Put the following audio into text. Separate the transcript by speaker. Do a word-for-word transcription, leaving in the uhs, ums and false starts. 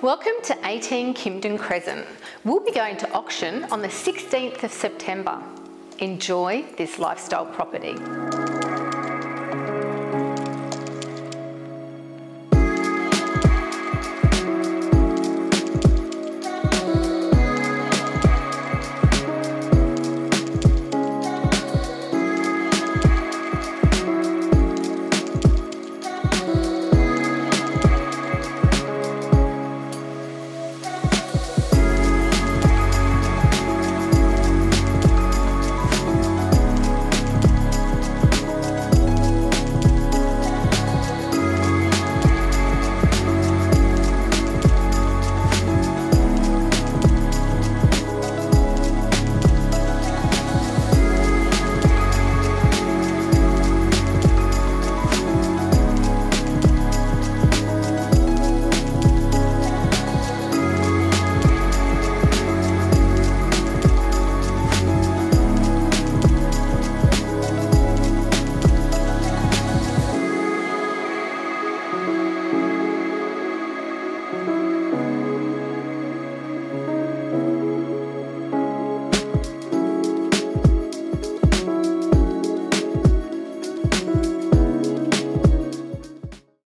Speaker 1: Welcome to eighteen Kimdon Crescent. We'll be going to auction on the sixteenth of September. Enjoy this lifestyle property.